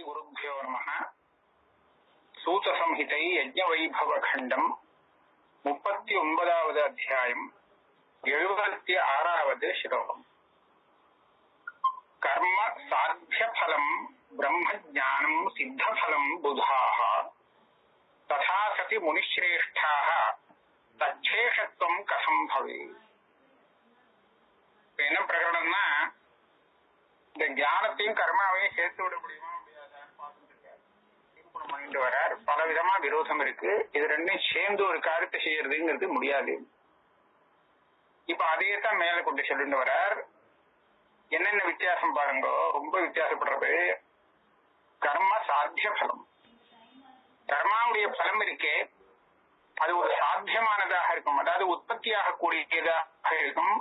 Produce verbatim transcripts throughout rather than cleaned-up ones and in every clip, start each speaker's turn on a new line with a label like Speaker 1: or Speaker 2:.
Speaker 1: குருभ्यो நமः. சூத சம்ஹிதை யஜ்ஞ வைபவ கண்டம் முப்பத்தி ஒன்பதாவது அத்தியாயம் எழுபத்தி ஆறாவது ஸ்லோகம். கர்ம சாத்திய பலம் பிரம்ம ஞானம் சித்த பலம் புதாः ததா சதி முனிஸ்ரேஷ்டாः தச்சேஷத்வம் கதம் பவேத். என்ன பிரகடனம்னா, இந்த ஞானத்தையும் கர்மாவையும் சேர்த்து விட முடியுமா முடியாதான்னு பார்த்துட்டு பண்ணிட்டு வர்றார். பல விதமா விரோதம் இருக்கு. இது ரெண்டும் சேர்ந்து ஒரு காரியத்தை செய்யறதுங்கிறது முடியாது. இப்ப அதையே தான் மேல கொண்டு சொல்லிட்டு வர்றார். என்னென்ன வித்தியாசம் பாருங்க, ரொம்ப வித்தியாசப்படுறது. கர்ம சாத்திய பலம், கர்மாவுடைய பலம் இருக்கே அது ஒரு சாத்தியமானதாக இருக்கும், அதாவது உற்பத்தியாக கூடியதாக இருக்கும்,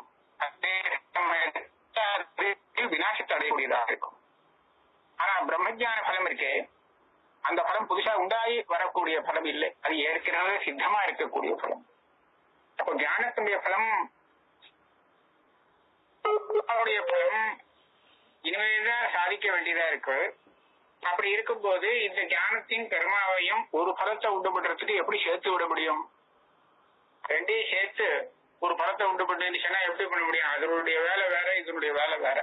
Speaker 1: விநாசத்தை அடையக்கூடியதாக இருக்கும். ஆனா பிரம்மஜான பலம் இருக்கே அந்த பலம் புதுசா உண்டாகி வரக்கூடிய பலம் இல்லை, அது ஏற்கனவே சித்தமா இருக்கக்கூடிய பலம். அப்போ ஞானத்துடைய பலம் அவருடைய பலம் இனிமேல்தான் சாதிக்க வேண்டியதா இருக்கு. அப்படி இருக்கும்போது இந்த ஞானத்தையும் கர்மாவையும் ஒரு பலத்தை உண்டு பண்றதுக்கு எப்படி சேர்த்து விட முடியும்? ரெண்டையும் சேர்த்து ஒரு பலத்தை உண்டு பண்ணிச்சுன்னா எப்படி பண்ண முடியும்? அதனுடைய வேலை வேற, இதனுடைய வேலை வேற.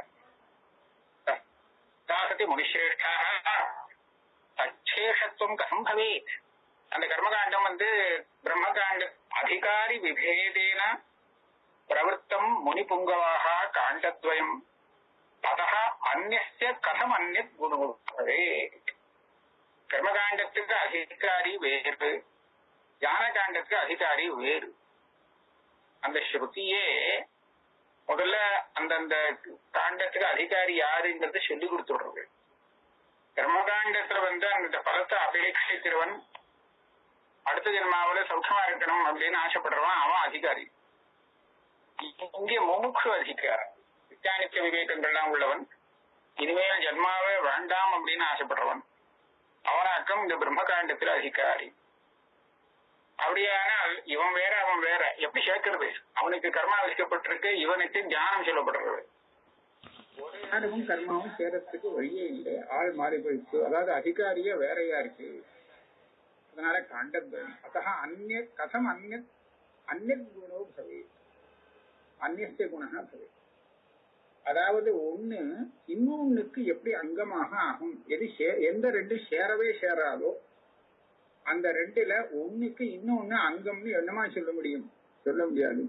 Speaker 1: தாசதி முனிஸ்ரேஷ்டாக தச்சேஷத்துவம் கதம் பவேத். அந்த கர்மகாண்டம் வந்து பிரம்மகாண்ட அதிகாரி விபேதேன பிரவருத்தம் முனி புங்கவாக காண்டத்வயம் ததா அந்நிய கதம் அந்நிய குணம் பவேத். கர்மகாண்டத்துக்கு அதிகாரி வேறு, ஞான காண்டத்துக்கு அதிகாரி வேறு. அந்த ஸ்ருதியே முதல்ல அந்தந்த காண்டத்துக்கு அதிகாரி யாருங்கிறது சொல்லி கொடுத்துடுறது. கர்மகாண்டத்துல வந்து அந்த பலத்தை அபேட்சிக்கிறவன், அடுத்த ஜென்மாவில சௌக்கியமா இருக்கணும் அப்படின்னு ஆசைப்படுறவன் அவன் அதிகாரி. இங்கே முமுட்சு அதிகாரம், விஞ்ஞானிக்க விவேகங்கள்லாம் உள்ளவன், இனிமேல் ஜென்மாவே வேண்டாம் அப்படின்னு ஆசைப்படுறவன் அவனாக்கம் இந்த பிரம்மகாண்டத்துல அதிகாரி. அப்படியானால் இவன் வேற அவன் வேற எப்படி சேர்க்கிறது? அவனுக்கு கர்மா விதிக்கப்பட்டிருக்கு, இவனுக்கு ஞானம் சொல்லப்படுறது. ஞானமும் கர்மாவும் சேரத்துக்கு வழியே இல்லை, ஆள் மாறி போயிடுச்சு. அதாவது அதிகாரியே வேறையா இருக்கு. அதனால காண்டத் அத்தா அந்நிய கதம் அந்நிய அந்நிய குணோ பவே, அந்நிய குணா பவே. அதாவது ஒண்ணு இன்னொன்னுக்கு எப்படி அங்கமாக ஆகும்? எது எந்த ரெண்டு சேரவே சேராதோ அந்த ரெண்டுல ஒண்ணுக்கு இன்னொன்னு அங்கம்னு என்னமா சொல்ல முடியும்? சொல்ல முடியாது.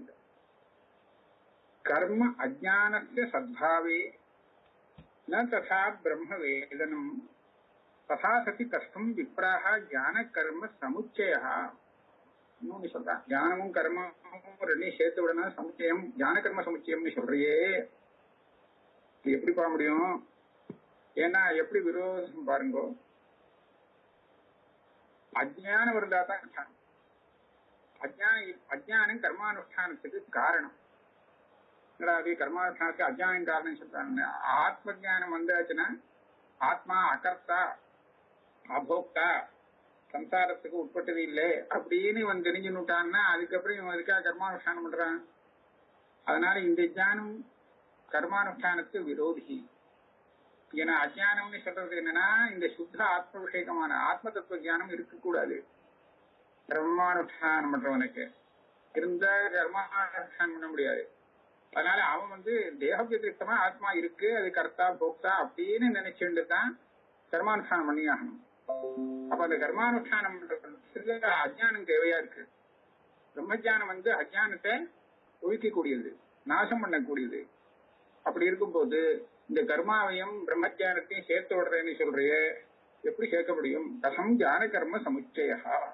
Speaker 1: கர்ம அஜ்ஞானஸ்ய சத்பாவே ந ததா பிரம்ம வேதனம் ததா சதி கஷ்டம் விப்ராஹ ஞான கர்ம சமுச்சயா. இன்னொன்னு சொல்றான், ஞானமும் கர்மமும் ரெண்டையும் சேர்த்து விடணும் சமுச்சயம், ஞான கர்ம சமுச்சயம்னு சொல்றியே, இது எப்படி போக முடியும்? ஏன்னா எப்படி விரோதம் பாருங்க. அஜ்ஞானம் இருந்தா தான் அஜ்ஞானம் கர்மானுஷ்டானத்துக்கு காரணம். அது கர்மானுஷ்டானத்துக்கு அஜ்ஞானம் காரணம் சொல்றாங்க. ஆத்ம ஜானம் வந்தாச்சுன்னா ஆத்மா அகர்த்தா அபோக்தா சம்சாரத்துக்கு உட்பட்டது இல்லை அப்படின்னு இவன் தெரிஞ்சுட்டான்னா அதுக்கப்புறம் இவன் அதுக்காக கர்மானுஷ்டானம் பண்றான். அதனால இந்த ஜானம் கர்மானுஷ்டானத்துக்கு விரோதி. ஏன்னா அஜ்ஞானம்னு சொல்றது என்னன்னா இந்த சுத்த ஆத்ம விஷயமான ஆத்ம தத்துவ ஜானம் இருக்கக்கூடாது. கர்மானுஷ்டானம் பண்றவனுக்கு இருந்தா கர்மானுஷ்டானம் பண்ண முடியாது. அதனால அவன் வந்து தேக வியதிரிக்தமா ஆத்மா இருக்கு, அது கர்த்தா போக்தா அப்படின்னு நினைச்சுட்டு தான் கர்மானுஷ்டானம் பண்ணி ஆகணும். அப்ப அந்த கர்மானுஷ்டானம் பண்றது அஜ்ஞானம் தேவையா இருக்கு. பிரம்மஜானம் வந்து அஜ்ஞானத்தை ஒழிக்கக்கூடியது, நாசம் பண்ணக்கூடியது. அப்படி இருக்கும்போது இந்த கர்மாவையும் பிரம்மஜானத்தையும் சேர்த்து விடுறேன்னு சொல்றிய, எப்படி சேர்க்க முடியும்? கதம் ஞான கர்ம சமுச்சய.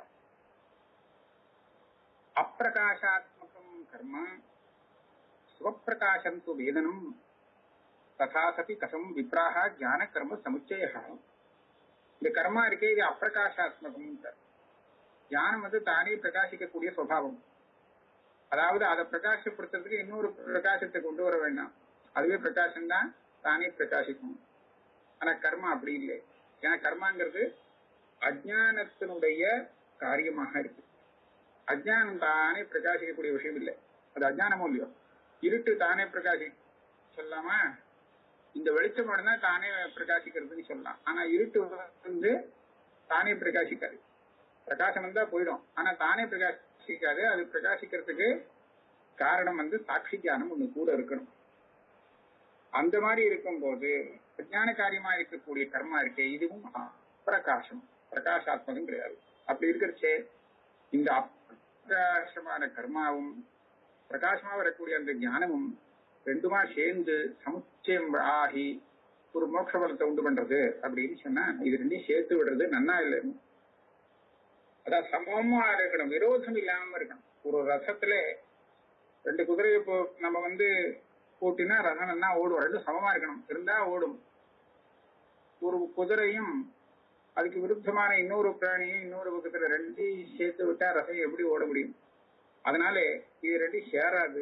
Speaker 1: அப்பிரகாசாத்மகம் கர்ம ஸ்வப்பிரகாசம் து வேதனம் ததா சதி கதம் விப்ராஹ ஞான கர்ம சமுச்சய. இந்த கர்மா இருக்கே இது அப்பிரகாசாத்மகம். ஞானம் வந்து தானே பிரகாசிக்கக்கூடிய சுவாவம். அதாவது அதை பிரகாசப்படுத்துறதுக்கு இன்னொரு பிரகாசத்தை கொண்டு வர வேண்டாம், அதுவே பிரகாசம் தான் தானே பிரகாசிக்கும். ஆனா கர்மா அப்படி இல்லை. ஏன்னா கர்மாங்கிறது அஜ்ஞானத்தினுடைய காரியமாக இருக்கு. அஜ்ஞானம் தானே பிரகாசிக்கக்கூடிய விஷயம் இல்லை, அது அஜ்ஞானமும் இல்லையோ. இருட்டு தானே பிரகாசி சொல்லாமா? இந்த வெளிச்சம் தான் தானே பிரகாசிக்கிறதுன்னு சொல்லலாம். ஆனா இருட்டு வந்து தானே பிரகாசிக்காது. பிரகாசம் வந்தா போயிடும், ஆனா தானே பிரகாசிக்காது. அது பிரகாசிக்கிறதுக்கு காரணம் வந்து சாட்சி ஞானம் ஒண்ணு கூட இருக்கணும். அந்த மாதிரி இருக்கும்போது விஞ்ஞான காரியமா இருக்கக்கூடிய கர்மா இருக்கே, இதுவும் பிரகாசம், பிரகாசாத்மகம் கிடையாது. அப்படி இருக்கிறச்சே இந்த அப்பிரகாசமான கர்மாவும் பிரகாசமா வரக்கூடிய அந்த ஞானமும் ரெண்டுமா சேர்ந்து சமுச்சயம் ஆகி ஒரு மோட்ச பலத்தை உண்டு பண்றது அப்படின்னு சொன்னா இது ரெண்டையும் சேர்த்து விடுறது நன்னா இல்லை. அதான் சமமா இருக்கணும், விரோதம் இல்லாம இருக்கணும். ஒரு ரசத்துல ரெண்டு குதிரையை இப்போ நம்ம வந்து போட்டினா ரசம் என்ன ஓடும், ரெண்டும் சமமா இருக்கணும், இருந்தா ஓடும். ஒரு குதிரையும் அதுக்கு விருத்தமான இன்னொரு பிராணியும் இன்னொரு பக்கத்துல ரெண்டையும் சேர்த்து விட்டா ரசம் எப்படி ஓட முடியும்? அதனால இது ரெண்டும் சேராது.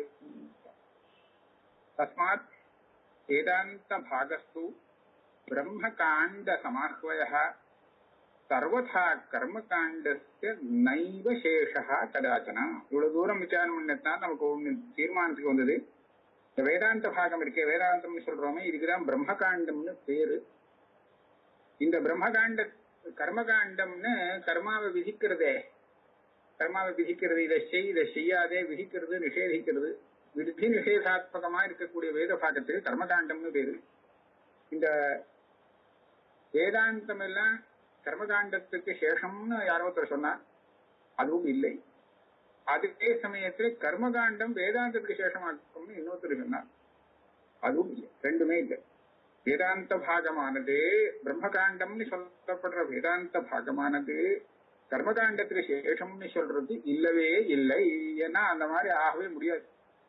Speaker 1: தஸ்மாத் வேதாந்த பாகஸ்து பிரம்ம காண்ட சமாஹ்வய சர்வதா கர்மகாண்டஸ்ய நைவ சேஷா கதாச்சனா. இவ்வளவு தூரம் விசாரம் பண்ணத்தான் நமக்கு ஒண்ணு தீர்மானத்துக்கு வந்தது. இந்த வேதாந்த பாகம் இருக்கே, வேதாந்தம்னு சொல்றோமே, இதுக்குதான் பிரம்மகாண்டம்னு பேரு. இந்த பிரம்மகாண்ட கர்மகாண்டம்னு கர்மாவை விதிக்கிறதே, கர்மாவை விதிக்கிறது, இதை செய் இதை செய்யாதே, விதிக்கிறது நிஷேதிக்கிறது, விதி நிஷேதாத்மகமா இருக்கக்கூடிய வேத பாகத்துக்கு கர்மகாண்டம்னு பேரு. இந்த வேதாந்தம் எல்லாம் கர்மகாண்டத்துக்கு சேஷம்னு யாரோ ஒருத்தர் சொன்னார், அதுவும் இல்லை. அதே சமயத்தில் கர்மகாண்டம் வேதாந்தத்துக்கு சேஷமாக்கும்னு இன்னொருத்தர் சொன்னார், அதுவும் இல்லை. ரெண்டுமே இல்லை. வேதாந்த பாகமானது பிரம்மகாண்டம்னு சொல்லப்படுற வேதாந்த பாகமானது கர்மகாண்டத்துக்கு சேஷம்னு சொல்றது இல்லவே இல்லை. ஏன்னா அந்த மாதிரி ஆகவே முடியாது.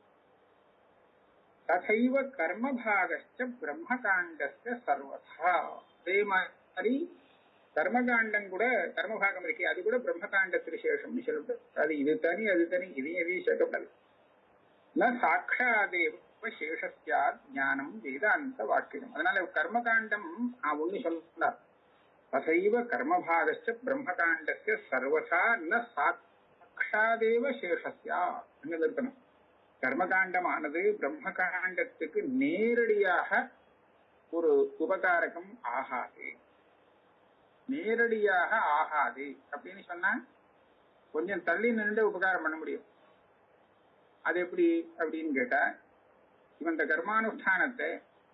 Speaker 1: ததைவ கர்மபாகஸ்ச பிரம்மகாண்டஸ்ய சர்வதா. அதே மாதிரி கர்மகாண்டம் கூட கர்மபாகம் இருக்கே, அது கூட பிரம்மகாண்டத்துக்கு சேஷம்னு சொல்லப்படுது. அது இது தனி அது தனி, இதையும் எதையும் சேர்க்கப்படாது. ந சாட்சாதேவ சேஷஸ்யா ஞானம் வேதாந்த வாக்கியம். அதனால கர்மகாண்டம் ஒண்ணு சொல்றார், தசைவ கர்மபாகஸ்ச பிரம்மகாண்டஸ்ய சர்வதா ந சாட்சாதேவ சேஷஸ்யா. அங்க இருக்கணும். கர்மகாண்டமானது பிரம்மகாண்டத்துக்கு நேரடியாக ஒரு உபகாரகம் ஆகாது, நேரடியாக ஆகாது. அப்படின்னு சொன்னா கொஞ்சம் தள்ளி நின்று உபகாரம் பண்ண முடியும். அது எப்படி அப்படின்னு கேட்டா, இவன் இந்த கர்மானுஷ்டானத்தை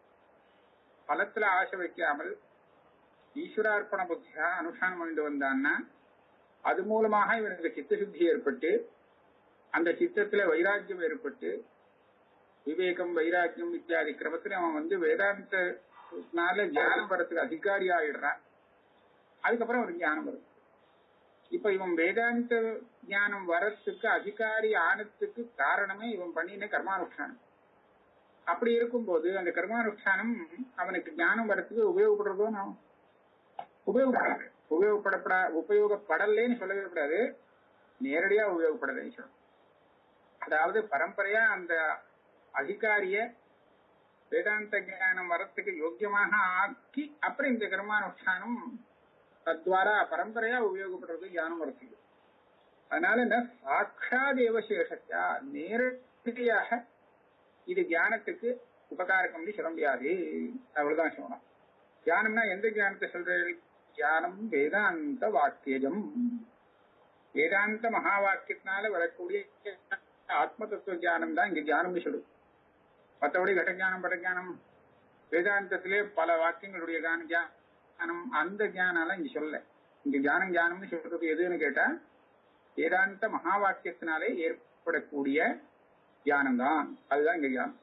Speaker 1: பலத்துல ஆசை வைக்காமல் ஈஸ்வரார்ப்பண புத்தியா அனுஷ்டானம் பண்ணிட்டு வந்தான்னா அது மூலமாக இவனுக்கு சித்தசுத்தி ஏற்பட்டு அந்த சித்தத்துல வைராக்கியம் ஏற்பட்டு விவேகம் வைராக்கியம் இத்தியாதி கிரமத்துல அவன் வந்து வேதாந்தனால ஞானம் வரத்துக்கு அதிகாரி ஆயிடுறான். அதுக்கப்புறம் ஒரு ஞானம் வரும். இப்ப இவன் வேதாந்த ஞானம் வரத்துக்கு அதிகாரி ஆனத்துக்கு காரணமே இவன் பண்ணின கர்மானுஷ்டானம். அப்படி இருக்கும்போது அந்த கர்மானுஷ்டானம் அவனுக்கு ஞானம் வரத்துக்கு உபயோகப்படுறதோ நான் உபயோகப்படாது. உபயோகப்படப்படா உபயோகப்படலேன்னு சொல்லவே கூடாது, நேரடியா உபயோகப்படலைன்னு சொல்லணும். அதாவது பரம்பரையா அந்த அதிகாரிய வேதாந்த ஞானம் வரத்துக்கு யோக்கியமாக ஆக்கி அப்புறம் இந்த கர்மானுஷ்டானம் தத்வாரா பரம்பரையா உபயோகப்படுறது ஞானம் வரத்துக்கு. அதனால சாட்சாதேவ சேஷத்தா, நேரடியாக இது ஞானத்துக்கு உபகாரகம் சொல்ல முடியாது. அவ்வளவுதான் சொல்லணும். ஞானம்னா எந்த ஞானத்தை சொல்றீர்கள்? ஞானம் வேதாந்த வாக்கியம். வேதாந்த மகா வாக்கியத்தினால வரக்கூடிய ஆத்ம தத்துவ ஞானம் தான் இங்க ஞானம் சொல்லுது. மற்றபடி கடஞானம் படஞானம் வேதாந்தத்திலே பல வாக்கியங்களுடைய ஞானம் அந்த ஞானம் இங்க சொல்ல. இங்க ஞானம் ஞானம்னு சொல்றது எதுன்னு கேட்டா வேதாந்த மகா வாக்கியத்தினாலே ஏற்படக்கூடிய ஞானம் தான். அதுதான் இங்க ஞானம்.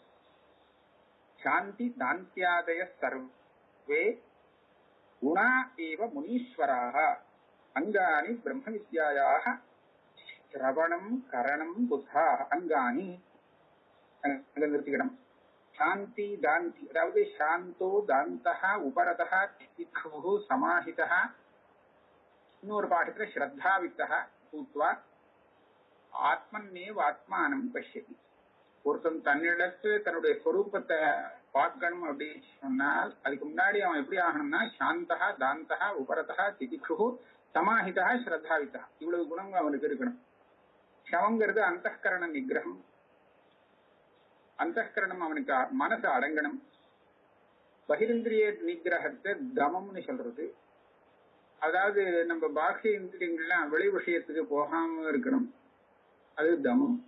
Speaker 1: சாந்தி தாந்தியாதய சர்வே குணா ஏவ முனீஸ்வராக அங்கானி பிரம்ம வித்யாயாக சிரவணம் கரணம் புத்தா அங்கானி. நிறுத்திக்கிடம். சாந்தி தாந்தி, அதாவது சாந்தோ தாந்தா உபரதா திதிக்ஷு சமாஹிதா, இன்னொரு பாடத்துல ஸ்ரத்தாவித்தா பூத்வா ஆத்மன்னேவ ஆத்மானம் பஷ்யதி. ஒருத்தன் தன்னிடத்து தன்னுடைய ஸ்வரூபத்தை பார்க்கணும் அப்படின்னு சொன்னால் அதுக்கு முன்னாடி அவன் எப்படி ஆகணும்னா சாந்தா தாந்தா உபரதா திதிக்ஷு சமாஹிதா ஸ்ரத்தாவித்தா, இவ்வளவு குணங்கள் அவனுக்கு இருக்கணும். சவங்கிறது அந்தఃகரண நிகிரகம். அந்தःகரணம் அவனுக்கு மனசு அடங்கணும். பகிரந்திரிய நிகிரகத்தை தமம்னு சொல்றது. அதாவது நம்ம பாக்கிய இந்திரியங்கள்லாம் வெளி விஷயத்துக்கு போகாம இருக்கணும், அது தமம்.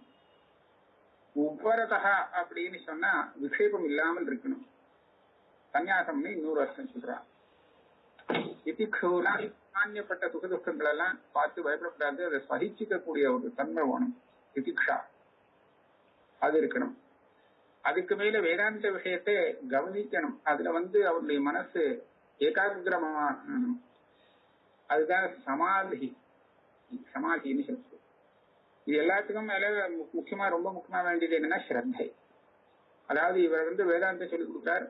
Speaker 1: உபரதா அப்படின்னு சொன்னா விக்ஷேபம் இல்லாமல் இருக்கணும், சந்நியாசம்னு இன்னொரு அர்த்தம் சொல்றான். இதிக்ஷூனா சாமானியப்பட்ட சுகதுக்கங்கள் எல்லாம் பார்த்து பயப்படக்கூடாது, அதை சகிச்சிக்க கூடிய ஒரு தன்மை வேணும், திதிக்ஷா அது இருக்கணும். அதுக்கு மேல வேதாந்த விஷயத்தை கவனிக்கணும், அதுல வந்து அவருடைய மனசு ஏகாகிரமாகணும், அதுதான் சமாதி. சமாதின்னு சொல்றது. இது எல்லாத்துக்கும் மேல முக்கியமா ரொம்ப முக்கியமா வேண்டியது என்னன்னா ஸ்ரத்தை. அதாவது இவர் வந்து வேதாந்தம் சொல்லி கொடுத்தார்,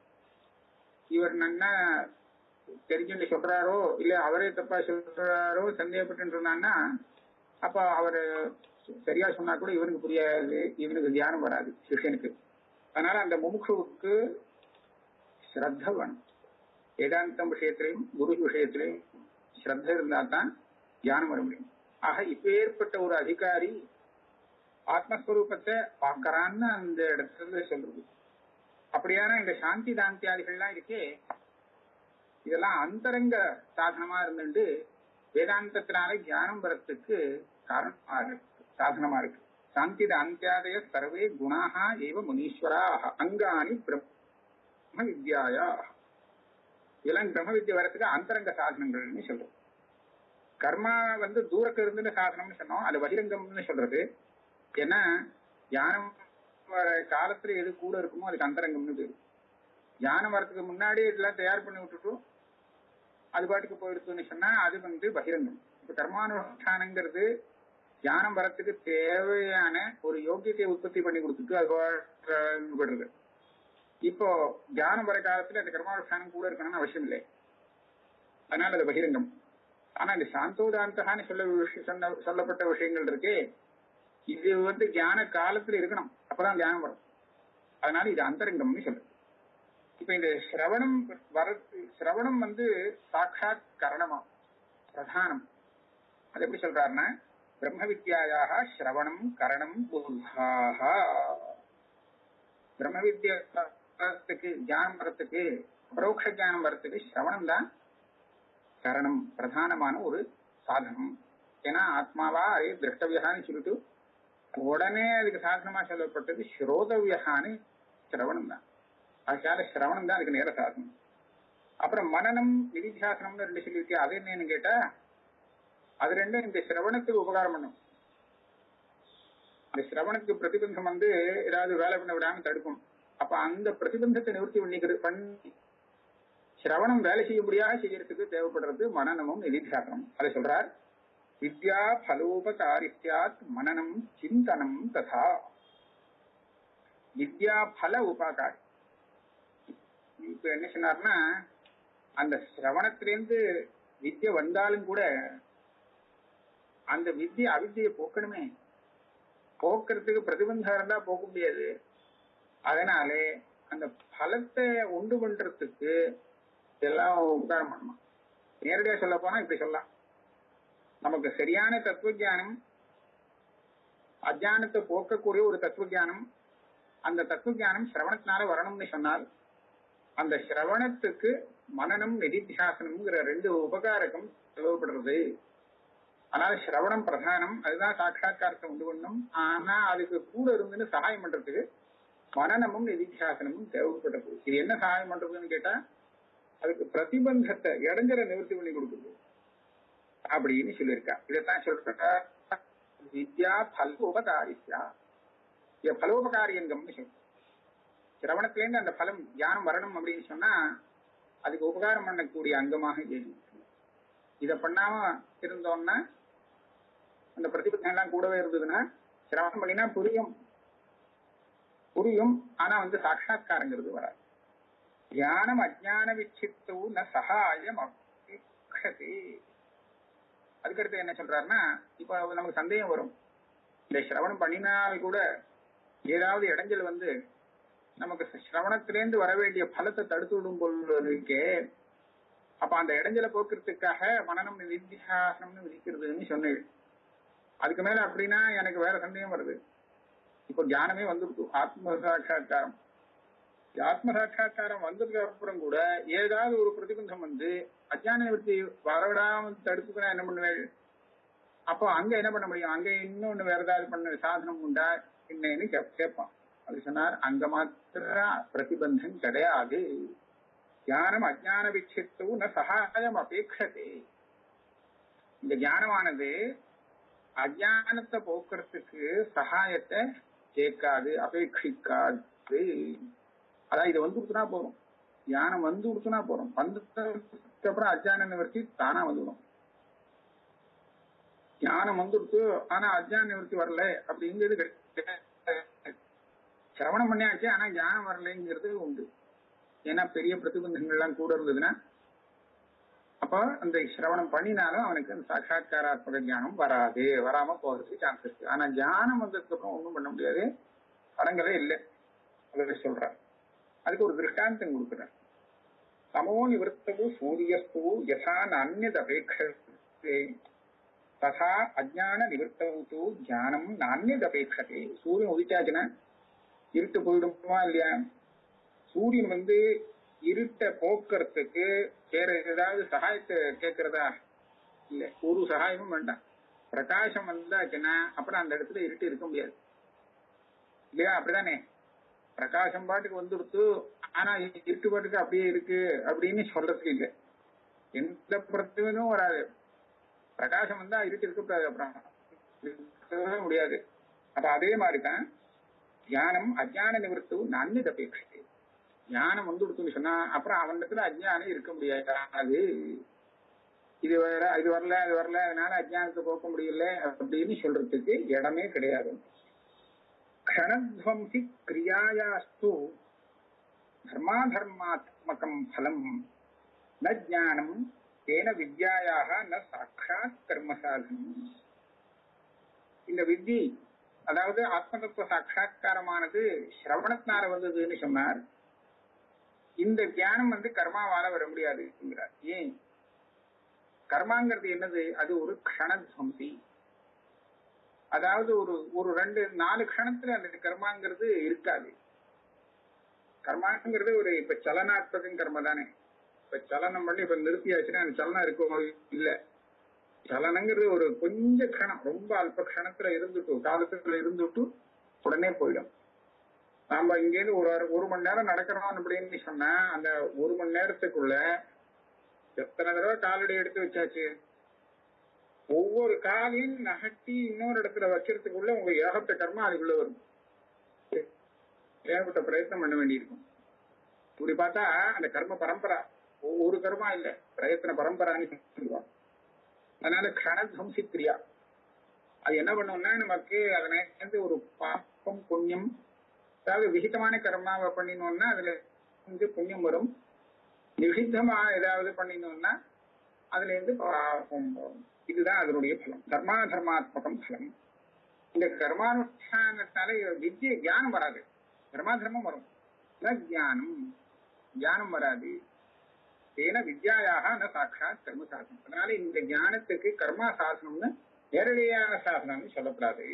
Speaker 1: இவர் நன்னா தெரிஞ்சுட்டு சொல்றாரோ இல்ல அவரே தப்பா சொல்றாரோ சந்தேகப்பட்டு இருந்தான்னா அப்ப அவரு சரியா சொன்னா கூட இவனுக்கு புரியாது, இவனுக்கு தியானம் வராது சிஷ்யனுக்கு. அதனால அந்த முமுட்சுவுக்கு ஸ்ரத்த வேணும். வேதாந்தம் விஷயத்திலையும் குரு விஷயத்திலையும் ஸ்ரத்த இருந்தா தான் தியானம் வர முடியும். ஆக இப்ப ஏற்பட்ட ஒரு அதிகாரி ஆத்மஸ்வரூபத்தை பார்க்கறான்னு அந்த இடத்துல சொல்றது. அப்படியான இந்த சாந்தி தாந்தியாதிகள்லாம் இருக்கே, இதெல்லாம் அந்தரங்க சாதனமா இருந்துட்டு வேதாந்தத்தினால தியானம் வரத்துக்கு காரணமா இருக்கு, சாதனமா இருக்கு. சாந்தி தாந்தியாதய சர்வே குணாக ஏவ முனீஸ்வராக அங்காணி பிரம்ம வித்யாயா. இதெல்லாம் பிரம்ம வித்யா வரத்துக்கு அந்தரங்க சாதனங்கள்னு சொல்றோம். கர்மா வந்து தூரத்துல இருந்து சாதனம்னு சொன்னோம், அது பகிரங்கம்னு சொல்றது. ஏன்னா தியானம் வர காலத்துல எது கூட இருக்குமோ அதுக்கு அந்தரங்கம்னு பேரு. தியானம் வரத்துக்கு முன்னாடி இதெல்லாம் தயார் பண்ணி விட்டுட்டும் அது பாட்டுக்கு போயிடுச்சுன்னு சொன்னா அது வந்து பகிரங்கம். இப்ப கர்மானுஷ்டானங்கிறது தியானம் வரத்துக்கு தேவையான ஒரு யோகியத்தை உற்பத்தி பண்ணி கொடுத்துட்டு அது படுறது. இப்போ தியானம் வர காலத்துல அந்த கர்மானுஷ்டானம் கூட இருக்கணும்னு அவசியம் இல்லை, அதனால அது பகிரங்கம். ஆனா இந்த சாந்தோதாந்தகான்னு சொல்ல சொன்ன சொல்லப்பட்ட விஷயங்கள் இருக்கே, இது வந்து தியான காலத்துல இருக்கணும், அப்பதான் தியானம் வரும். அதனால இது அந்தரங்கம்னு சொல்றது. இப்ப இந்த சிரவணம் வர சிரவணம் வந்து சாட்சாத் கரணமா பிரதானம். அது எப்படி சொல்றாருன்னா பிரம்ம வித்யாயாக சிரவணம் கரணம் புருஷாக. பிரம்ம வித்யாத்துக்கு தியானம் வரத்துக்கு பரோட்ச தியானம் வரத்துக்கு சிரவணம் தான் கரணம், பிரதானமான ஒரு சாதனம். ஏன்னா ஆத்மாவா அதே திரஷ்டவியகான்னு சொல்லிட்டு உடனே அதுக்கு சாதனமா சொல்லப்பட்டது ஸ்ரோதவியகான்னு சிரவணம் தான். அதுக்காக சிரவணம் தான் அதுக்கு நேர சாதனம். அப்புறம் மனநம் நிதித்தியாசனம்னு ரெண்டு சொல்லியிருக்கு, அது என்னன்னு கேட்டா அது ரெண்டும் இந்த சிரவணத்துக்கு உபகாரம் பண்ணும். இந்த சிரவணத்துக்கு பிரதிபந்தம் வந்து ஏதாவது வேலை பண்ண விடாம தடுக்கும். அப்ப அந்த பிரதிபந்தத்தை நிவர்த்தி பண்ணிக்கிறது பண்ணி சிரவணம் வேலை செய்யும்படியாக செய்யறதுக்கு தேவைப்படுறது மனநமும் நிதித்தியாசனம். அதை சொல்றார், வித்யா பலோபகாரித்யாத் மனநம் சிந்தனம் ததா. வித்யா பல உபகாரி. இப்ப என்ன சொன்னார்னா அந்த சிரவணத்திலேருந்து வித்யை வந்தாலும் கூட அந்த வித்யை அவித்தியை போக்கணுமே, போக்குறதுக்கு பிரதிபந்தம் இருந்தா போக்க முடியாது. அதனாலே அந்த பலத்தை உண்டு பண்றதுக்கு எல்லாம் உபகாரம் பண்ணணும். நேரடியா சொல்ல போனா இப்படி சொல்லலாம், நமக்கு சரியான தத்துவ ஞானம், அஜானத்தை போக்கக்கூடிய ஒரு தத்துவ ஞானம், அந்த தத்துவ ஞானம் சிரவணத்தினால வரணும்னு சொன்னால் அந்த சிரவணத்துக்கு மனநம் நிதித்தியாசனம்ங்கிற ரெண்டு உபகாரகம் தேவைப்படுறது. அதனால சிரவணம் பிரதானம், அதுதான் சாட்சாத்காரத்தை உண்டு பண்ணும். ஆனா அதுக்கு கூட இருந்துன்னு சகாயம் பண்றதுக்கு மனநமும் நிதித்தியாசனமும் தேவைப்படுறது. இது என்ன சகாயம் பண்றதுன்னு கேட்டா அதுக்கு பிரதிபந்தத்தை இடைஞ்சலை நிவர்த்தி பண்ணி கொடுக்குது அப்படின்னு சொல்லியிருக்கா. இதைத்தான் சொல்ற வித்யா பலோபகாரித்யா, பலோபகாரியங்கம்னு சொல்ற. சிரவணத்திலேருந்து அந்த பலம் தியானம் வரணும் அப்படின்னு சொன்னா அதுக்கு உபகாரம் பண்ணக்கூடிய அங்கமாக இருக்கு. இதை பண்ணாம இருந்தோம்னா அந்த பிரதிபந்தம் எல்லாம் கூடவே இருந்ததுன்னா சிரவணம் பண்ணினா புரியும் புரியும் ஆனா வந்து சாட்சாத்காரங்கிறது வராது. தியானம் அஜ்ஞான விச்சித்தோ ந சகாயம் அபேக்ஷதே. அதுக்கடுத்து என்ன சொல்றாருன்னா, இப்ப நமக்கு சந்தேகம் வரும், இந்த சிரவணம் பண்ணினால் கூட ஏதாவது இடைஞ்சல் வந்து நமக்கு சிரவணத்திலேருந்து வர வேண்டிய பலத்தை தடுத்து விடும் போல் இருக்கே, அப்ப அந்த இடைஞ்சலை போக்குறதுக்காக மனநம் நிதித்தியாசனம்னு விதிக்கிறதுன்னு சொன்னேன். அதுக்கு மேல அப்படின்னா எனக்கு வேற சந்தேகம் வருது. இப்போ தியானமே வந்துருக்கு, ஆத்ம சாட்சா்காரம். ஆத்ம சாட்சா்காரம் வந்ததுக்கு அப்புறம் கூட ஏதாவது ஒரு பிரதிபந்தம் வந்து அஜ்ஞான நிவர்த்தி வரவிடாம தடுப்புக்குன்னா என்ன பண்ணுவேன்? அப்போ அங்க என்ன பண்ண முடியும்? அங்க இன்னொன்னு வேற ஏதாவது பண்ண சாதனம் உண்டா என்னன்னு கேட்பான். அது சொன்னார், அங்க மாத்திர பிரதிபந்தம் கிடையாது. ஞானம் அஜ்ஞான விச்சித்து ந சகாயம் அபேட்சதே. இந்த ஞானமானது அஜ்ஞானத்தை போக்குறதுக்கு சகாயத்தை கேட்காது, அபேட்சிக்காது. அதான் இது வந்து கொடுத்துனா போறோம், ஞானம் வந்து கொடுத்துனா போறோம், வந்ததுக்கு அப்புறம் அஜ்ஞான நிவர்த்தி தானா வந்துடும். ஞானம் வந்துடுத்து ஆனா அஜ்ஞான நிவர்த்தி வரல அப்படிங்கிறது சிரவணம் பண்ணியாச்சு, ஆனா ஞானம் வரலைங்கிறது உண்டு. ஏன்னா பெரிய பிரதிபந்தங்கள்லாம் கூட இருந்ததுன்னா அப்ப அந்த சிரவணம் பண்ணினாலும் அவனுக்கு அந்த சாட்சா்காராத்மக ஞானம் வராது, வராம போறதுக்கு சான்ஸ் இருக்கு. ஆனா ஞானம் வந்ததுக்கு அப்புறம் ஒண்ணும் பண்ண முடியாது, படங்களே இல்லை. அதை சொல்றார். அதுக்கு ஒரு திருஷ்டாந்தம் கொடுக்குறார். சமோ நிவர்த்தவு சூரியஸ்து யசா நான்யத் அபேட்சதே ததா அஜ்ஞான நிவர்த்தவு ஞானம் நான்யத் அபேட்சதே. சூரியன் உதிச்சாச்சுன்னா இருட்டு போயிடுமா இல்லையா? சூரியன் வந்து இருட்டை போக்குறதுக்கு வேற ஏதாவது சகாயத்தை கேட்கறதா? இல்ல, ஒரு சகாயமும் வேண்டாம். பிரகாசம் வந்தாச்சுன்னா அப்புறம் அந்த இடத்துல இருட்டு இருக்க முடியாது இல்லையா? அப்படிதானே? பிரகாசம் பாட்டுக்கு வந்துடுத்து, ஆனா இருட்டு பாட்டுக்கு அப்படியே இருக்கு அப்படின்னு சொல்றதுக்கு இல்லை. எந்த பிரச்சனையும் வராது. பிரகாசம் வந்தா இருட்டு இருக்கக்கூடாது, அப்புறம் முடியாது. அப்ப அதே மாதிரிதான் ஞானம் அஜ்ஞான நிவர்த்து நான்யத் அபேட்சதே. ஞானம் வந்து கொடுத்துன்னு சொன்னா அப்புறம் அவனிடத்துல அஜ்ஞானம் இருக்க முடியாது. இது வேற, இது வரல, அது வரல, அதனால அஜ்ஞானத்தை போக்க முடியல அப்படின்னு சொல்றதுக்கு இடமே கிடையாது. க்ஷணத்வம்சி கிரியாயாஸ்து தர்மாதர்மாத்மகம் பலம் ந ஞானம் தேன வித்யாயாக ந சாட்சாத் கர்மசாதனம். இந்த வித்தி, அதாவது ஆத்மதத்துவ சாட்சா்காரமானது சிரவணத்தினால வந்ததுன்னு சொன்னார். இந்த தியானம் வந்து கர்மாவால வர முடியாதுங்கிறார். ஏன்? கர்மாங்கிறது என்னது? அது ஒரு க்ஷணத்வம்சி. அதாவது ஒரு ஒரு ரெண்டு நாலு க்ஷணத்துல அந்த கர்மாங்கிறது இருக்காது. கர்மாங்கிறது ஒரு இப்ப சலனாத்மகம் கர்ம தானே. இப்ப சலனம் பண்ணி இப்ப நிறுத்தியாச்சுன்னா அந்த சலனம் இருக்கும் இல்ல. சலனங்கிறது ஒரு கொஞ்ச க்ஷணம், ரொம்ப அல்ப க்ஷணத்துல இருந்துட்டு காலத்துல இருந்துட்டு உடனே போயிடும். நாம இங்கேருந்து ஒரு ஒரு மணி நேரம் நடக்கிறோம் அப்படின்னு சொன்னா அந்த ஒரு மணி நேரத்துக்குள்ள எத்தனை தடவை காலடி எடுத்து வச்சாச்சு. ஒவ்வொரு காலையும் நகட்டி இன்னொரு இடத்துல வைக்கிறதுக்குள்ள உங்க ஏகப்பட்ட கர்மா அதுக்குள்ள வரும். ஏகப்பட்ட பிரயத்னம் பண்ண வேண்டியிருக்கும். இப்படி பார்த்தா அந்த கர்ம பரம்பரா ஒரு கர்மா இல்ல, பிரயத்தன பரம்பரான்னு சொல்லுவாங்க. அதனால க்ஷணத்வம்சி கிரியா அது என்ன பண்ணும்னா நமக்கு அதனால ஒரு பாப்பம் புண்ணியம், அதாவது விகிதமான கர்மாவை பண்ணினோம்னா அதுல இருந்து புண்ணியம் வரும். நிஷித்தமா ஏதாவது பண்ணினோம்னா அதுல இருந்து பாவம் வரும். இதுதான் அதனுடைய பலம், கர்மா தர்மாத்மகம் பலம். இந்த கர்மானுஷ்டானத்தால வித்யை ஞானம் வராது, கர்மா தர்மம் வரும், ஞானம் ஞானம் வராது. ஏன்னா வித்யாயாக ந சாட்சாத் கர்ம சாசனம். அதனால இந்த ஞானத்துக்கு கர்மா சாசனம்னு நேரடியான சாசனம்னு சொல்லப்படாது.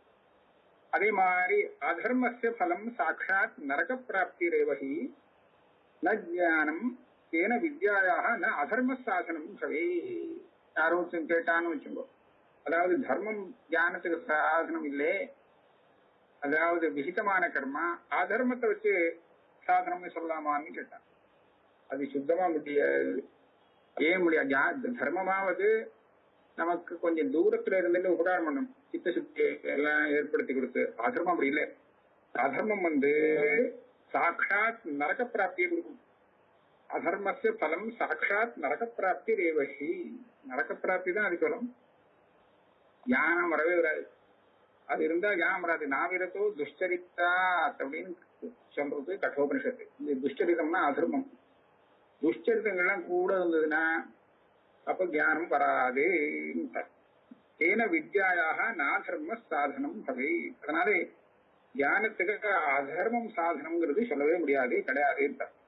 Speaker 1: அதே மாதிரி அதர்மஸ்ய பலம் சாட்சாத் நரக பிராப்தி ரேவஹி ந ஞானம் ஏன வித்யாயாக ந அதர்ம சாசனம் சவே. யாரோ கேட்டான்னு வச்சுக்கோ, அதாவது தர்மம் ஞானத்துக்கு சாதனம் இல்லை, அதாவது விகிதமான கர்மா அதர்மத்தை வச்சு சாதனம்னு சொல்லலாமான்னு கேட்டான். அது சுத்தமா முடியாது. ஏன் முடியாது? தர்மமாவது நமக்கு கொஞ்சம் தூரத்துல இருந்து உபகாரம் பண்ணும், சித்த சுத்தி எல்லாம் ஏற்படுத்தி கொடுத்து. அதர்மம் அப்படி இல்லை. அதர்மம் வந்து சாட்சாத் நரக பிராப்தியை கொடுக்கும். அதர்மஸ்ய பலம் சாட்சாத் நரக பிராப்தி ரேவஹி. நரக பிராப்தி தான் அதுக்கு வரும், ஞானம் வரவே வராது. அது இருந்தா ஞானம் வராது. நாவிரத்தோ துஷ்சரித்தா அப்படின்னு சொல்றது கட்டோபனிஷத்து. இந்த துஷ்சரிதம்னா அதர்மம். துஷ்சரிதங்கள்லாம் கூட இருந்ததுன்னா அப்ப ஞானம் வராது. ஏன வித்யாயாக நாதர்ம சாதனம் பவே. அதனால ஞானத்துக்கு அதர்மம் சாதனம்ங்கிறது சொல்லவே முடியாது, கிடையாது.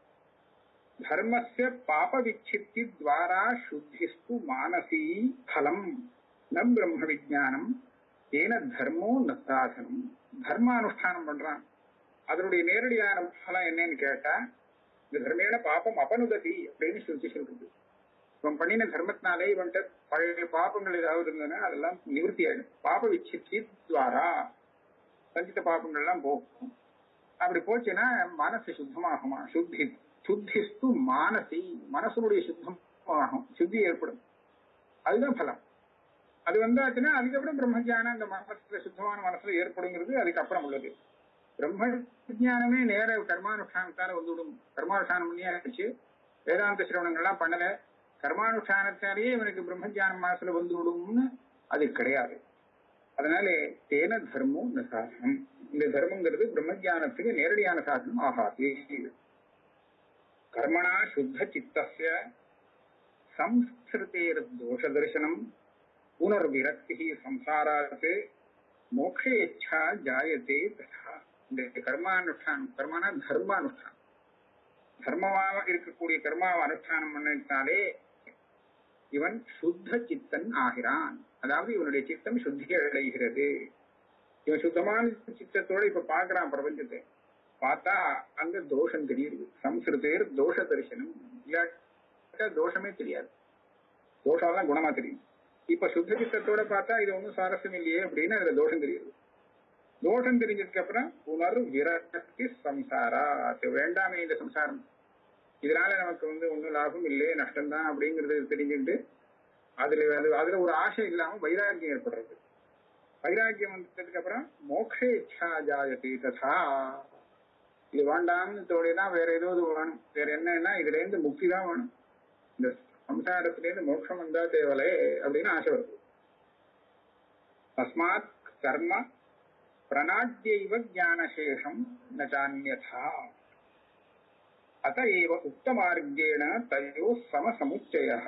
Speaker 1: தர்மஸ்ய பாப விச்சித்தி துவாரா சுத்திஸ்து மானசி பலம் நம் பிரம்ம விஜானம் ஏன தர்மோ ந சாதனம். தர்மானுஷ்டானம் பண்றான், அதனுடைய நேரடியான பலம் என்னன்னு கேட்டா, இந்த தர்மேன பாப்பம் அபனுததி அப்படின்னு சொல்லி சொல்றது. இவன் பண்ணின தர்மத்தினாலே இவன்கிட்ட பழைய பாப்பங்கள் ஏதாவது இருந்ததுன்னா அதெல்லாம் நிவர்த்தி ஆயிடும். பாப விச்சித்தி துவாரா சஞ்சித்த பாப்பங்கள் எல்லாம் போகும். அப்படி போச்சுன்னா மனசு சுத்தமாகுமா? சுத்தி சுத்திஸ்து மானசி, மனசனுடைய சுத்தமாகும், சுத்தி ஏற்படும். அதுதான் பலம். அது வந்தாச்சுன்னா அதுக்கப்புறம் பிரம்மஜானம் அந்த மனசுல சுத்தமான மனசுல ஏற்படுங்கிறது அதுக்கப்புறம் உள்ளது. பிரம்ம ஜானமே நேர கர்மானுஷ்டானத்தால வந்துவிடும். கர்மானுஷ்டானம் பண்ணியாச்சு, வேதாந்த சிரவணங்கள்லாம் பண்ணல, கர்மானுஷ்டானத்தாலேயே இவனுக்கு பிரம்மஜானம் மனசுல வந்துவிடும்னு அது கிடையாது. அதனால தேன தர்மம் இந்த சாதனம். இந்த தர்மங்கிறது பிரம்மஜானத்துக்கு நேரடியான சாதனம் ஆகாது. கர்மணா சுத்த சித்தஸ்ய சம்ஸ்கிருதேர் தோஷ தரிசனம் புனர்விரக்தி சம்சாராத் மோக்ஷேச்சா ஜாயதே ததா. இந்த கர்மானுஷ்டானம், கர்மானா தர்மானுஷ்டானம், தர்மமாக இருக்கக்கூடிய கர்மாவை அனுஷ்டானம் பண்ணாலே இவன் சுத்த சித்தன் ஆகிறான். அதாவது இவனுடைய சித்தம் சுத்தி அடைகிறது. இவன் சுத்தமான சித்தத்தோட இப்ப பாக்குறான் பிரபஞ்சத்தை. பார்த்தா அங்க தோஷம் தெரியுது. சம்ஸ்கிருதேர் தோஷ தரிசனம். இல்லாட்ட தோஷமே தெரியாது, தோஷம்லாம் குணமா தெரியும். இப்ப சுத்த சித்தத்தோட பார்த்தா இது ஒன்றும் சுவாரஸ்யம் இல்லையே அப்படின்னு அதுல தோஷம் தெரியுது. தோஷம் தெரிஞ்சதுக்கு அப்புறம் உணர் விரக்தி சம்சாரா, வேண்டாமே இந்த சம்சாரம், இதனால நமக்கு வந்து ஒன்னும் லாபம் இல்லையே நஷ்டம்தான் அப்படிங்கறது தெரிஞ்சுட்டு அதுல அது அதுல ஒரு ஆசை இல்லாம வைராக்கியம் ஏற்படுறது. வைராக்கியம் வந்ததுக்கு அப்புறம் மோக்ஷ இச்சா ஜாயதி ததா. இது வேண்டாம்னு தோடிதான் வேற ஏதாவது வேணும். வேற என்னன்னா இதுல இருந்து முக்தி தான் வேணும், இந்த சம்சாரத்தில இருந்து மோட்சம் வந்தா தேவலே அப்படின்னு ஆசை வருது. தஸ்மாத் கர்ம பிரணாத்யைவ ஞானசேஷம் நச்சான்யதா அதைவ உக்த மார்க்கேண தயோ சமசமுச்சயः.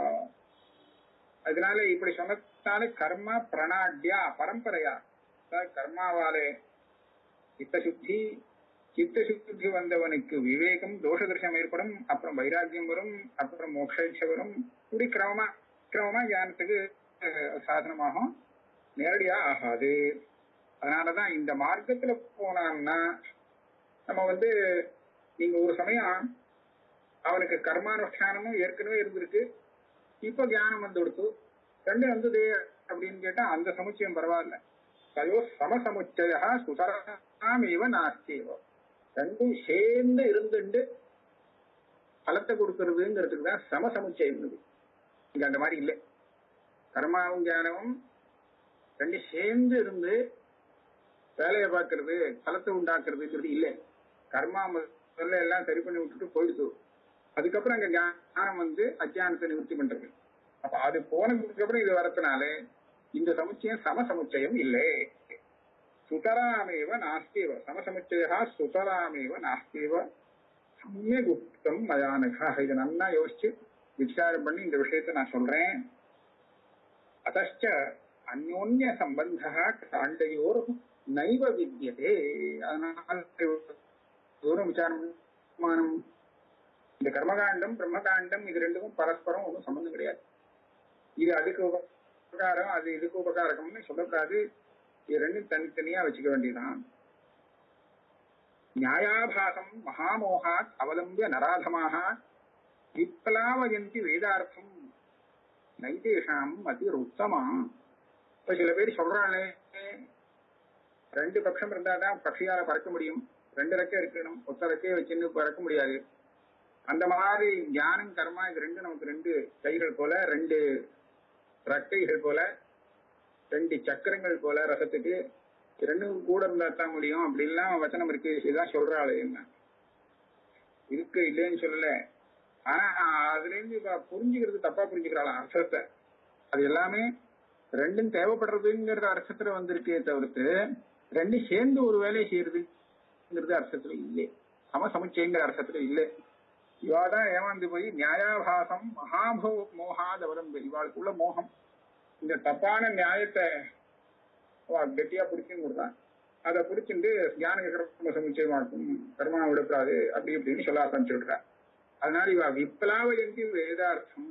Speaker 1: அதனால இப்படி சொன்னதால கர்ம பிரணாட்யா பரம்பரையா, கர்மாவாலே சித்தசுத்தி, சித்தசுத்தி வந்தவனுக்கு விவேகம் தோஷ தரிசனம் ஏற்படும், அப்புறம் வைராக்கியம் வரும், அப்புறம் மோட்சேட்சை வரும். இப்படி கிரமமா கிரமமா ஞானத்துக்கு சாதனமாகும், நேரடியா ஆகாது. அதனாலதான் இந்த மார்க்கத்துல போனான்னா நம்ம வந்து, நீங்க ஒரு சமயம் அவனுக்கு கர்மானுஷ்டானமும் ஏற்கனவே இருந்திருக்கு, இப்ப ஞானம் வந்து கொடுத்து ரெண்டு வந்தது அப்படின்னு கேட்டா அந்த சமுச்சயம் பரவாயில்ல. தயோ சமசமுச்சய சுதராமேவ நாஸ்தியோ. ரெண்டும் சேர்ந்து இருந்துட்டு பலத்தை கொடுக்கறதுங்கிறதுக்கு தான் சமசமுச்சயம் இருந்தது. இங்க அந்த மாதிரி இல்லை. கர்மாவும் ஞானமும் ரெண்டு சேர்ந்து இருந்து வேலையை பார்க்கறது பலத்தை உண்டாக்குறதுங்கிறது இல்லை. கர்மா முதல்ல எல்லாம் சரி பண்ணி விட்டுட்டு போயிடுது, அதுக்கப்புறம் அங்க ஞானம் வந்து அஜானத்தை நிவர்த்தி பண்றது. அப்ப அது போனதுக்கு அப்புறம் இது வரதுனால இந்த சமுச்சயம் சமசமுச்சயம் இல்லை. சுதராமேவ நாஸ்திவ சமசமுச்சயா சுதராமேவ நாஸ்திவ சமயக் உக்தம் மயானகா. இதை நல்லா யோசிச்சு விசாரம் பண்ணி இந்த விஷயத்த நான் சொல்றேன். அதச்ச அந்யோன்ய சம்பந்தா காண்டையோர் நைவ வித்யதே. அதனால தூரம் விசாரம், இந்த கர்மகாண்டம் பிரம்மகாண்டம் இது ரெண்டுக்கும் பரஸ்பரம் ஒன்றும் சம்பந்தம் கிடையாது. இது அதுக்கு உபகாரம், அது இதுக்கு உபகாரம்னு சொல்லக்கூடாது. இது ரெண்டும் தனித்தனியா வச்சுக்க வேண்டியதான். நியாயாபாசம் மகாமோகாத் அவலம்பிய நராதமாக விப்லாவயந்தி வேதார்த்தம் நைதேஷாம் அதி உத்தமா. இப்ப சில பேர் சொல்றாங்களே, ரெண்டு பட்சம் இருந்தாதான் பட்சியால பறக்க முடியும், ரெண்டு ரெக்கை இருக்கணும், ஒத்த ரெக்கையை வச்சுன்னு பறக்க முடியாது. அந்த மாதிரி ஞானம் கர்மா இது ரெண்டு நமக்கு ரெண்டு கைகள் போல, ரெண்டு ரெக்கைகள் போல, ரெண்டு சக்கரங்கள் போல ரசத்துக்கு ரெண்டும் கூட இருந்தா தான் முடியும் அப்படின்லாம் வச்சனம் இருக்கு. இதுதான் சொல்றாள். என்ன இருக்கு இல்லைன்னு சொல்லல, ஆனா அதுல இருந்து புரிஞ்சுக்கிறது தப்பா புரிஞ்சுக்கிறாளாம் அர்த்தத்தை. அது எல்லாமே ரெண்டும் தேவைப்படுறதுங்கிற அர்த்தத்துல வந்திருக்கே தவிர்த்து ரெண்டும் சேர்ந்து ஒரு வேலையை செய்யறதுங்கிறது அர்த்தத்துல இல்லை, சமசமுச்சயங்கிற அர்த்தத்துல இல்லை. இவாதான் ஏமாந்து போய் நியாயாபாசம் மகாபோ மோகாத அவலம்பு, இவாளுக்குள்ள மோகம் இந்த தப்பான நியாயத்தை கெட்டியா பிடிச்சுன்னு கொடுத்தான். அதை பிடிச்சிட்டு ஞான கர்ம சமுச்சயமா இருக்கும், கர்மா விடக்கூடாது அப்படி இப்படின்னு சொல்ல ஆரம்பிச்சுடுறா. அதனால இவா விப்லாவயந்தி வேதார்த்தம்,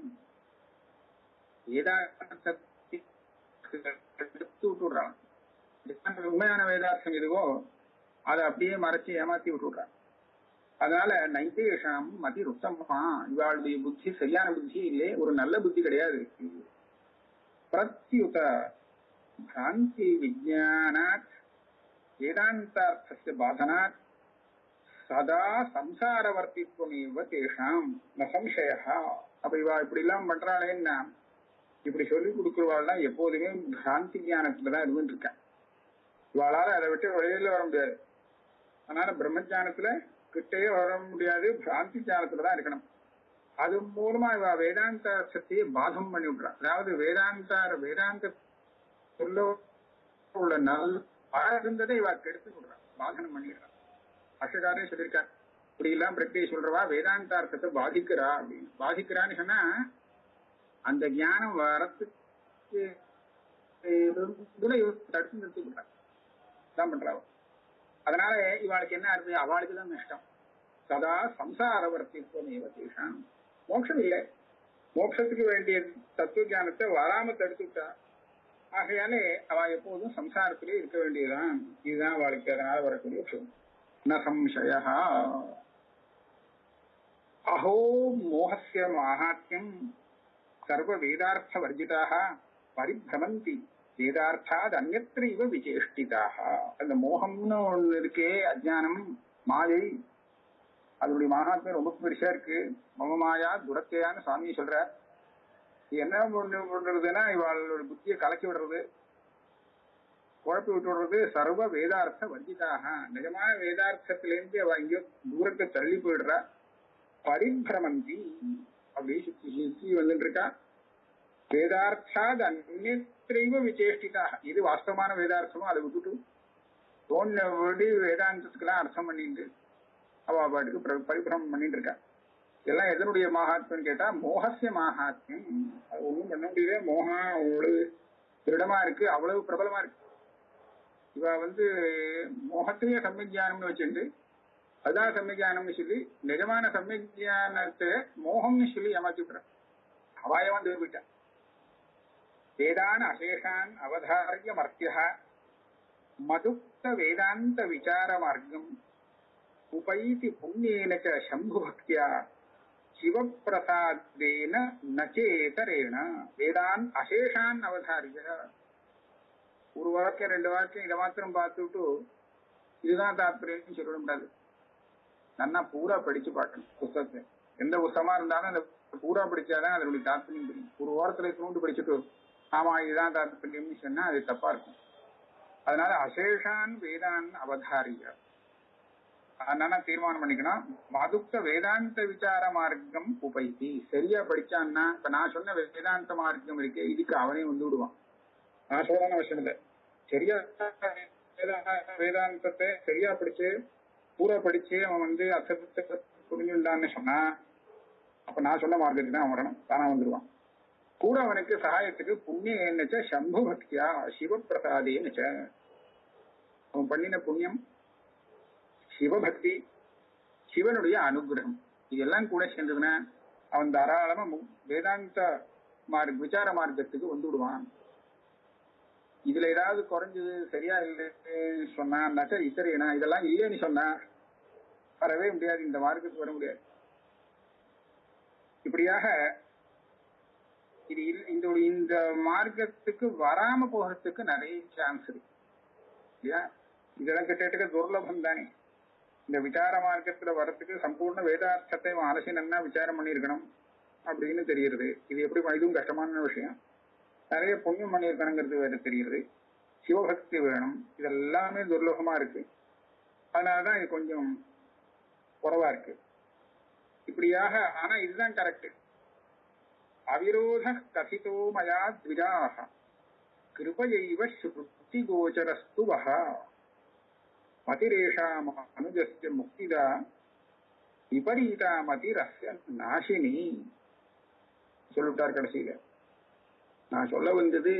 Speaker 1: வேதார்த்தத்தை எடுத்து விட்டுடுறான். உண்மையான வேதார்த்தம் எதுவோ அதை அப்படியே மறைச்சு ஏமாத்தி விட்டுடுறான். அதனால நைத்தேஷாம் மதி ருத்தமா, இவாளுடைய புத்தி சரியான புத்தி இல்லை, ஒரு நல்ல புத்தி கிடையாது. பிரத்யுத பிராந்தி விஜயானாத் வேதாந்தார்த்தஸ்ய பாதனாத் சதா சம்சாரவர்த்தித்வமேவ தேஷாம் ந சம்சயஹ. அப்ப இவா இப்படி எல்லாம் பண்றாளேன்னா, இப்படி சொல்லி கொடுக்குறவாள்லாம் எப்போதுமே பிராந்தி ஞானத்துலதான் இருந்துட்டு இருக்கேன். இவாளால அதை விட்டு வெளியில வர முடியாது. அதனால பிரம்மஜானத்துல கிட்டே வர முடியாது, பிராந்தி ஞானத்துலதான் இருக்கணும். அது மூலமா இவ வேதாந்த சக்தியை பாதம் பண்ணி விடுறான். அதாவது வேதாந்தார வேதாந்த சொல்ல உள்ள நல் இருந்ததை இவ கெடுத்து விடுறான், பாதனம் பண்ணிடுறான். அஷகாரே சொல்லியிருக்கார், இப்படி எல்லாம் பிரக்தியை சொல்றவா வேதாந்தார்த்தத்தை பாதிக்கிறா அப்படின்னு. பாதிக்கிறான்னு சொன்னா அந்த ஞானம் வரத்துக்கு தடுத்து நிறுத்தி விடுறான், தான் பண்றாவ. அதனால இவாளுக்கு என்ன இருக்கு, அவளுக்கு தான் நஷ்டம். சதா சம்சாரவர்த்தித்வம் ஏவதேஷாம். மோட்சம் இல்லை, மோட்சத்துக்கு வேண்டிய தத்துவ ஞானத்தை வராம தடுத்து விட்டா. ஆகையாலே அவ எப்போதும் சம்சாரத்திலே இருக்க வேண்டியதுதான். இதுதான் அவளுக்கு அதனால வரக்கூடிய விஷயம். ந சம்சய. அஹோ மோகஸ்ய மாஹாத்யம் சர்வ வேதார்த்த வர்ஜிதாக பரிபிரமந்தி வேதார்த்தாத் அந்யத்ர இவ விசேஷ்டிதாக. அந்த மோகம்னு ஒண்ணு இருக்கே, அஜ்ஞானம், மாயை, அதனுடைய மகாத்மியம் ரொம்ப பெருசா இருக்கு. மமமாயா துரத்தையான்னு சுவாமி சொல்ற. என்ன பண்றதுன்னா இவாளோட புத்தியை கலக்கி விடுறது, குழப்பி விட்டு விடுறது. சர்வ வேதார்த்த வர்ஜிதாக, நிஜமான வேதார்த்தத்திலேருந்து அவ இங்கேயோ தூரத்தை தள்ளி போயிடுறா. பரிபிரமந்தி, அப்படி சுத்தி சுத்தி வந்துட்டு இருக்கா. வேதார்த்தாத் அந்நியத்ரைவ விசேஷ்டிதாக. இது வாஸ்தவமான வேதார்த்தமோ அதை விட்டுட்டு தோன்றபடி வேதாந்தத்துக்கெல்லாம் அர்த்தம் பண்ணிட்டு அவ பாட்டுக்கு பரிபிரமம் பண்ணிட்டு இருக்கா. எல்லாம் எதனுடைய மகாத்மியம் கேட்டா மோகசிய மகாத்மியம். அது ஒண்ணும் பண்ண முடியல. மோகம் அவ்வளவு திருடமா இருக்கு, அவ்வளவு பிரபலமா இருக்கு. இவ வந்து மோகத்திலேயே சம்யஜானம்னு வச்சுட்டு அதுதான் சம்யஜானம்னு சொல்லி நிஜமான சம்யஜானத்தை மோகம்னு சொல்லி ஏமாத்தி விட்டுறான். அவாயவன் திருப்பிட்டான். வேதான் அசேஷான் அவதாரிய மர்த்திய மதுக்த வேதாந்த விசார மார்க்கம் உபைதி புண்ணியேன ச சம்பு பக்தியா சிவப்பிரசாதேன நச்சேதரேண. வேதான் அசேஷான் அவதாரிய. ஒரு வாக்கியம் ரெண்டு வாக்கியம் இதை மாத்திரம் பார்த்துட்டு இதுதான் தாத்பரியம்னு சொல்ல முடியாது. நல்லா பூரா படிச்சு பார்க்கணும் புத்தகத்தை. எந்த புத்தகமா இருந்தாலும் அந்த பூரா படிச்சாதான் அதனுடைய தாத்பரியம் தெரியும். ஒரு ஓரத்துல தூண்டு படிச்சுட்டு ஆமா இதுதான் தாத்பரியம்னு சொன்னா அது தப்பா இருக்கும். அதனால அசேஷான் வேதான் அவதாரிய. அதனால தீர்மானம் பண்ணிக்கணும், மதுக்த வேதாந்த விசார மார்க்கம் உபைத்தி. சரியா படிச்சான்னா, இப்ப நான் சொன்ன வேதாந்த மார்க்கம் இருக்கே, இதுக்கு அவனே வந்து விடுவான். நான் சொல்லணும் அவசியம் இல்லை. சரியா வேதாந்தத்தை சரியா படிச்சு பூரா படிச்சு அவன் வந்து அசத்தை புரிஞ்சுட்டான்னு சொன்னா, அப்ப நான் சொன்ன மார்க்கத்துக்கு தான் அவன் வரணும், தானா வந்துடுவான். கூட அவனுக்கு சகாயத்துக்கு புண்ணியம் என்னச்ச சம்பு பக்தியா சிவப்பிரசாதேன்னுச்ச. அவன் பண்ணின புண்ணியம், சிவபக்தி, சிவனுடைய அனுகிரகம், இதெல்லாம் கூட சேர்ந்ததுன்னா அவன் தாராளமா வேதாந்த மார்க் விசார மார்க்கத்துக்கு வந்து விடுவான். இதுல ஏதாவது குறைஞ்சது சரியா இல்லைன்னு சொன்னான்னாக்கா இத்தரையனா இதெல்லாம் இல்லைன்னு சொன்னா வரவே முடியாது, இந்த மார்க்கத்துக்கு வர முடியாது. இப்படியாக இது இந்த இந்த மார்க்கத்துக்கு வராம போகிறதுக்கு நிறைய சான்ஸ் இருக்கு இல்லையா? இதெல்லாம் கிட்ட துர்லபம் தானே. இந்த விசார மார்க்கத்துல வர்றதுக்கு சம்பூர்ண வேதார்த்தத்தை அலசி நல்லா விசாரம் பண்ணியிருக்கணும் அப்படின்னு தெரிகிறது. இது எப்படி இதுவும் கஷ்டமான விஷயம். நிறைய புண்ணியம் பண்ணியிருக்கணுங்கிறது வேற தெரிகிறது. சிவபக்தி வேணும், இதெல்லாமே துர்லபமா இருக்கு. அதனாலதான் இது கொஞ்சம் குறைவா இருக்கு. இப்படியாக ஆனா இதுதான் கரெக்ட். அவிரோத கசிதோ மயா த்விஜாஹ கிருபையைவ ஸ்ருதி கோச்சரஸ்து வஹ மதிரேஷாம் அனுஜஸ்ய முக்திதா விபரீதா மதிரஸ்ய நாசினி சொல்லிட்டார் கடைசியில. நான் சொல்ல வந்தது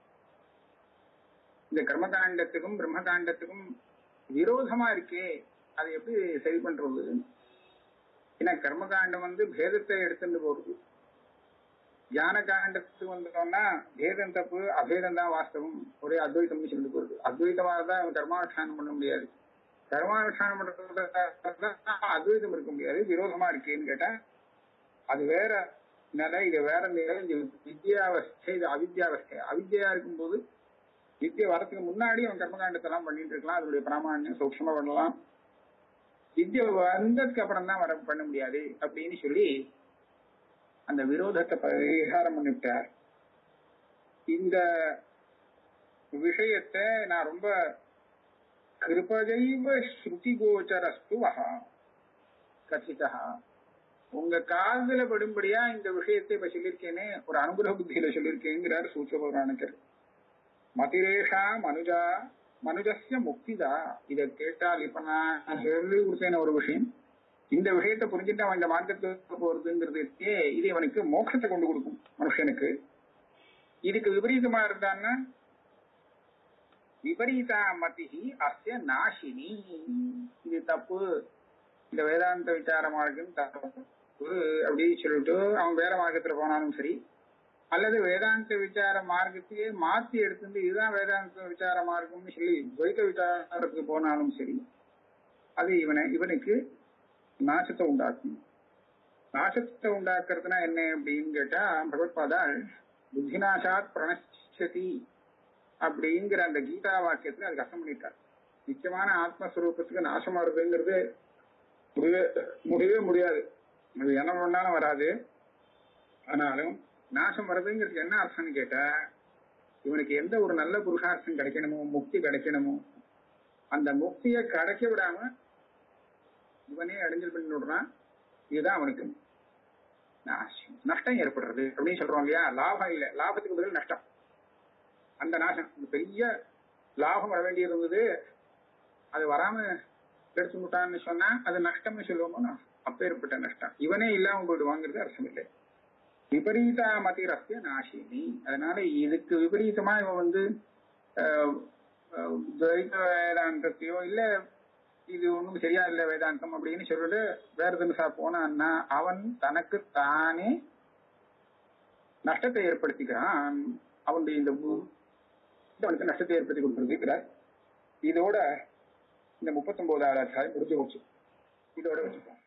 Speaker 1: இந்த கர்மகாண்டத்துக்கும் பிரம்மகாண்டத்துக்கும் விரோதமா இருக்கே, அதை எப்படி சரி பண்றது? ஏன்னா கர்மகாண்டம் வந்து பேதத்தை எடுத்துட்டு போறது. ஞான காண்டத்துக்கு வந்தோம்னா பேதம் தப்பு, அபேதம் தான் வாஸ்தவம், ஒரே அத்வைத்தம்னு சொல்லிட்டு போறது. அத்வைத்தமாக தான் கர்மானுஷ்டானம் பண்ண முடியாது. கர்மானுஷ்டானம் பண்றது அத்வைதம் இருக்க முடியாது, விரோதமா இருக்கேன்னு கேட்டா அது வேற நிலை, இது வேற நிலை. இது வித்யாவஸ்தை, இது அவித்யாவஸ்தை. அவித்யா இருக்கும்போது வித்யா வரத்துக்கு முன்னாடி அவன் கர்மகாண்டத்தை எல்லாம் பண்ணிட்டு இருக்கலாம், அதனுடைய பிராமணியம் சூக்ஷமா பண்ணலாம். வித்யா வந்ததுக்கு அப்புறம் தான் வர பண்ண முடியாது அப்படின்னு சொல்லி அந்த விரோதத்தை பரிகாரம் பண்ணிவிட்டார். இந்த விஷயத்தை நான் ரொம்ப கிருபதைவ ஸ்ருதி கோச்சரஸ்து வஹா கசிதா, உங்க காதுல படும்படியா இந்த விஷயத்தை இப்ப சொல்லியிருக்கேனே, ஒரு அனுகிரக புத்தியில சொல்லியிருக்கேங்கிறார் சூத்திர பௌராணிகர். மதிரேஷா மனுஜா மனுஜஸ்ய முக்திதா. இதை கேட்டால் இப்ப நான் சொல்லி கொடுத்தேன ஒரு விஷயம், இந்த விஷயத்தை புரிஞ்சுட்டு அவன் இந்த மார்க்கத்துக்கு போறதுங்கிறது இது அவனுக்கு மோட்சத்தை கொண்டு கொடுக்கும் மனுஷனுக்கு. இதுக்கு விபரீதமா இருந்தான்னா விபரீதா மதிஹி அஸ்ய நாசினி. இது தப்பு, இந்த வேதாந்த விசார மார்க்கம் தப்பு அப்படின்னு சொல்லிட்டு அவன் வேற மார்க்கத்துல போனாலும் சரி, அல்லது வேதாந்த விசார மார்க்கத்தையே மாத்தி எடுத்துட்டு இதுதான் வேதாந்த விசார மார்க்கம்னு சொல்லி துவைத விசாரத்துக்கு போனாலும் சரி, அது இவனை இவனுக்கு நாசத்தை உண்டாக்கும். நாசத்தை உண்டாக்குறதுனா என்ன அப்படின்னு கேட்டா, பகவத்பாதால் புத்திநாசாத் பிரணச்சதி அப்படிங்கிற அந்த கீதா வாக்கியத்துல அது கஷ்டம் பண்ணிட்டார். நிச்சயமான ஆத்மஸ்வரூபத்துக்கு நாசம் வருதுங்கிறது முடியவே முடியவே முடியாது, அது என்ன பண்ணாலும் வராது. ஆனாலும் நாசம் வருதுங்கிறதுக்கு என்ன அர்த்தம்னு கேட்டா, இவனுக்கு எந்த ஒரு நல்ல புருஷார்த்தம் கிடைக்கணுமோ, முக்தி கிடைக்கணுமோ, அந்த முக்தியை கிடைக்க விடாம இவனே அடைஞ்சல் பண்ணி விடுறான். இதுதான் அவனுக்கு நஷ்டம் ஏற்படுறது அப்படின்னு சொல்றோம் இல்லையா. லாபம் இல்லை, லாபத்துக்கு பதில் நஷ்டம். அந்த நாசம், பெரிய லாபம் வர வேண்டி இருந்தது, அது வராம எடுத்து விட்டான்னு சொன்னா அது நஷ்டம்னு சொல்லுவோமோ, அப்பேற்பட்ட நஷ்டம். இவனே இல்லாம போயிட்டு வாங்குறது அர்த்தம் இல்லை. விபரீதா மதிரஸ்ய நாசினி. அதனால இதுக்கு விபரீதமா இவன் வந்து துவைத வேதாந்தத்தையோ இல்ல இது ஒண்ணும் சரியா இல்ல வேதாந்தம் அப்படின்னு சொல்லிட்டு வேற தினசா போனான்னா அவன் தனக்கு தானே நஷ்டத்தை ஏற்படுத்திக்கிறான். அவனுடைய இந்த அவனுக்கு நஷ்டத்தை ஏற்படுத்தி கொடுத்திருக்கிறார். இதோட இந்த முப்பத்தி ஒன்பதாவது அத்தியாயம் முடிஞ்சு போச்சு. இதோட வச்சுப்போம்.